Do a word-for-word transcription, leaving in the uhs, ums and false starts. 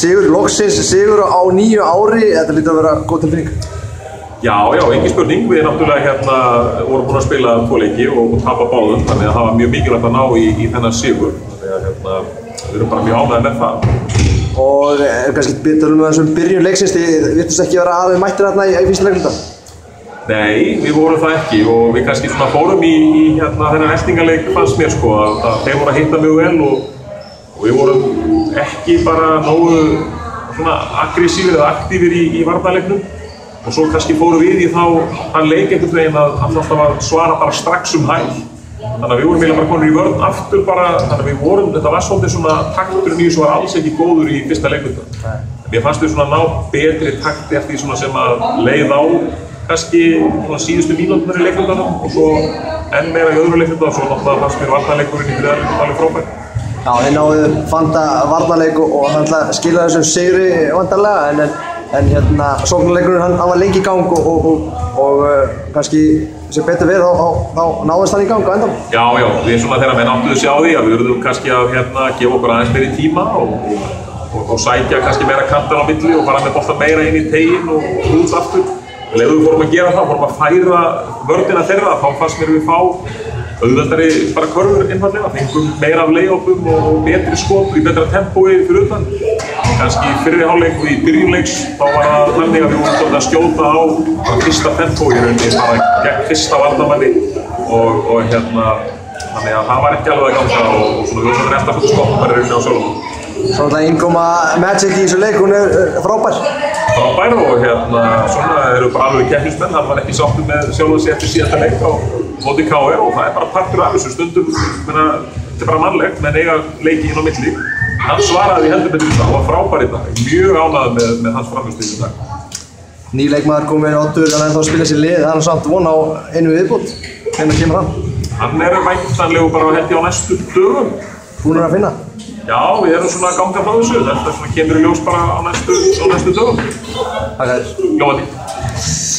sigur, loksins sigur á nýju ári, þetta lítur að vera góð tilfinning. Já, já, engin spurning. Við náttúrulega hérna vorum búin að spila tvo leiki og, og tapa báðum, þannig að það var mjög mikilvægt að ná í, í þennan sigur. Þannig að hérna, við erum bara mjög ánægðir með það. Og er kannski betur um þessum byrjun leiksins, þið virtust ekki vera alveg mættir þarna í, í fyrsta leikluta? Nei, við vorum það ekki og við kannski svona fórum í, í hérna þennan eltingaleik fannst mér sko að, að þeir voru að hitta mjög vel og, og við vorum ekki bara nógu svona aggressífir eða aktífir í, í varnarleiknum og svo kannski fórum við í þá hann leik einhvern veginn að hann alltaf að svara bara strax um hæl. Þannig að við vorum eiginlega bara konur í vörn aftur bara, þannig að við vorum, þetta var svolítið svona takturinn í þessu var alls ekki góður í fyrsta leikluta. Mér fannst við svona ná betri takti eftir svona sem að leið á kannski síðustu mínúturnar í leiklutanum og svo enn meira í öðru leikluta og svo náttúrulega fannst mér varnarleikurinn í þriðja alveg frábær. Já, þeir náðu fanta varnarleik og, og hann skilaði þessum sigri vantarlega en, en, en hérna sóknarleikurinn hann, hann var lengi í gang og, og, og, og uh, kannski sem betur við þá, þá, þá náðist hann í gang á endan. Já, já, við svona þegar menn áttuðu sig á því að við verðum kannski að hérna gefa okkur aðeins meiri tíma og, og, og sækja kannski meira kantar á milli og fara með bolta meira inn í teginn og, og út aftur. En ef við fórum að gera það, fórum að færa vörnina þeirra, þá fannst mér við fá auðveldari bara körfur einfallega, fengum meira af layupum og betri skot í betra tempói fyrir utan. Kannski í fyrri hálfleik og í byrjunleiks þá var það þannig að við vorum svolítið að skjóta á fyrsta tempói í rauninni, bara gegn fyrsta varnarmanni og, og hérna, þannig að það var ekki alveg að ganga og, og svona við vorum eftir að fóta skottum bara í rauninni á sjálfum. Svo náttúrulega innkoma Magic í þessu leik, hún er frábær. Frábær og hérna svona eru bara alveg keppnismenn, hann var ekki sáttur með sjálfan sig eftir síðasta leik á móti K R og það er bara partur af þessu stundum, menna, þetta er bara mannlegt, menn eiga leiki inn á milli. Hann svaraði heldur betur í dag, hann var frábær í dag, mjög ánægður með, með hans frammistöðu í dag. Ný leikmaður kominn Oddur, hann er ennþá að spila sér lið, hann er samt von á einu viðbót. Hvenær kemur hann? Hann er væntanlegur bara held ég á næstu dögum. Búnir að finna? Já, við erum svona að ganga frá þessu, þetta svona kemur í ljós bara á næstu, á næstu dögum. Takk að þér. Ljóðandi.